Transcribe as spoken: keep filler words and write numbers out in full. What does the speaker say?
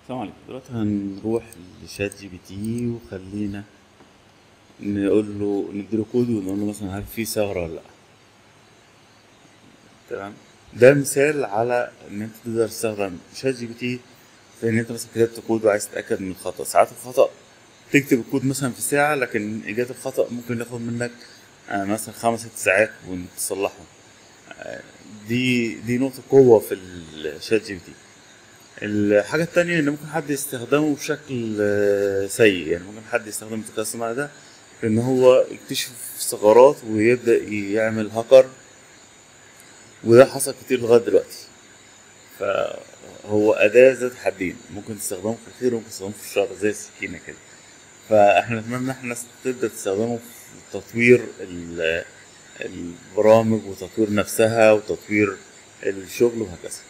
السلام عليكم. دلوقتي هنروح لشات جي بي تي وخلينا نقول له نديله كود ونقول له مثلا هل في ثغرة ولا لأ. تمام. ده مثال على ان انت تقدر تستخدم شات جي بي تي في ان انت مثلا كتبت كود وعايز تتأكد من الخطأ. ساعات الخطأ تكتب الكود مثلا في ساعة، لكن إيجاد الخطأ ممكن ياخد منك آه، مثلا خمس ست ساعات وانت تصلحه. دي دي نقطة قوة في الشات جي بي تي. الحاجة التانية إن ممكن حد يستخدمه بشكل آه، سيء، يعني ممكن حد يستخدم الذكاء الصناعي ده في إن هو يكتشف ثغرات ويبدأ يعمل هاكر، وده حصل كتير لغاية دلوقتي. فهو أداة ذات حدين، ممكن تستخدمه في الخير وممكن تستخدمه في الشر زي السكينة كده. فإحنا نتمنى إن إحنا الناس تبدأ تستخدمه في تطوير ال- البرامج وتطوير نفسها وتطوير الشغل وهكذا.